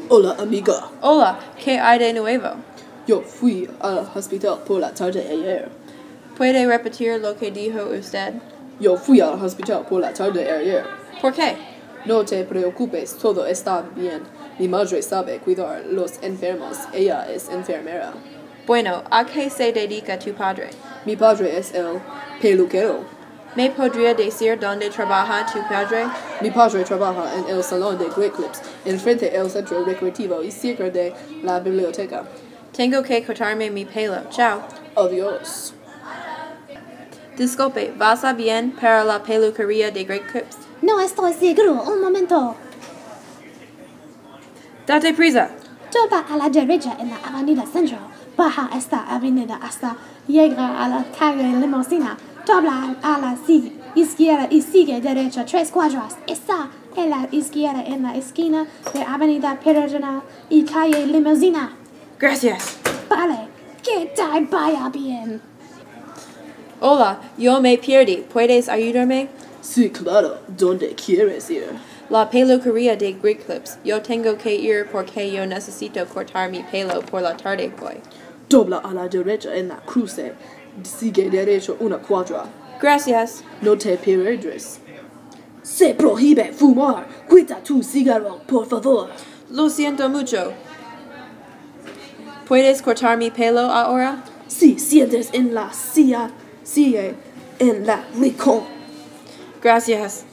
Hola, amiga. Hola, ¿qué hay de nuevo? Yo fui al hospital por la tarde ayer. ¿Puede repetir lo que dijo usted? Yo fui al hospital por la tarde ayer. ¿Por qué? No te preocupes, todo está bien. Mi madre sabe cuidar los enfermos. Ella es enfermera. Bueno, ¿a qué se dedica tu padre? Mi padre es el peluquero. ¿Me podría decir dónde trabaja tu padre? Mi padre trabaja en el salón de Great Clips, enfrente del centro recreativo y cerca de la biblioteca. Tengo que cortarme mi pelo. Chao. Adiós. Disculpe, ¿vas a bien para la peluquería de Great Clips? No estoy seguro. Un momento. Date prisa. Dobla a la derecha en la avenida Central. Baja esta avenida hasta llegar a la calle Limosina. Dobla a la izquierda y sigue derecha 3 cuadras. Está en la izquierda en la esquina de Avenida Peregrina y calle Limosina. Gracias. Vale, que te vaya bien. Hola, yo me perdí. ¿Puedes ayudarme? Sí, claro. ¿Dónde quieres ir? La peluquería de Great Clips. Yo tengo que ir porque yo necesito cortar mi pelo por la tarde hoy. Dobla a la derecha en la cruce. Sigue derecho 1 cuadra. Gracias. No te pierdes. Se prohíbe fumar. Quita tu cigarro, por favor. Lo siento mucho. ¿Puedes cortar mi pelo ahora? Si sientes en la silla, sigue en la rincón. Gracias.